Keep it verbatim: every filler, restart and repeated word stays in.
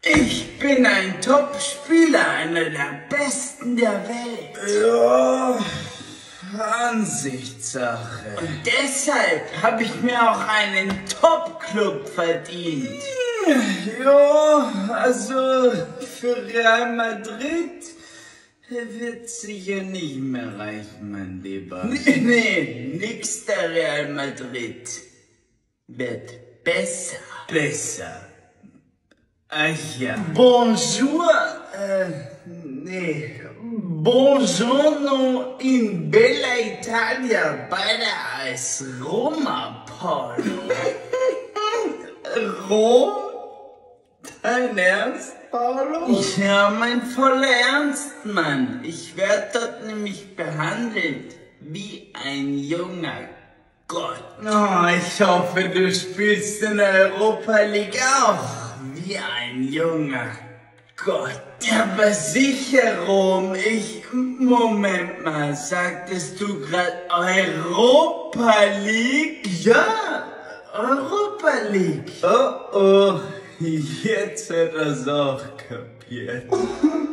Ich bin ein Top-Spieler, einer der Besten der Welt. Ja, Ansichtssache. Und deshalb habe ich mir auch einen Top-Club verdient. Ja, also für Real Madrid wird sicher nicht mehr reichen, mein Lieber. Nee, nee, nix der Real Madrid. Wird besser. Besser. Ach ja. Bonjour, äh, nee. Buongiorno in Bella Italia, beide als Roma, Paul. Rom? Dein Ernst, Paolo? Ja, mein voller Ernst, Mann. Ich werde dort nämlich behandelt wie ein junger Gott. Oh, ich hoffe, du spielst in der Europa League auch. Wie ein junger Gott. Ja, aber sicher, Rom. Ich... Moment mal, sagtest du gerade Europa League? Ja, Europa League. Oh, oh. Jetzt hat er's auch kapiert.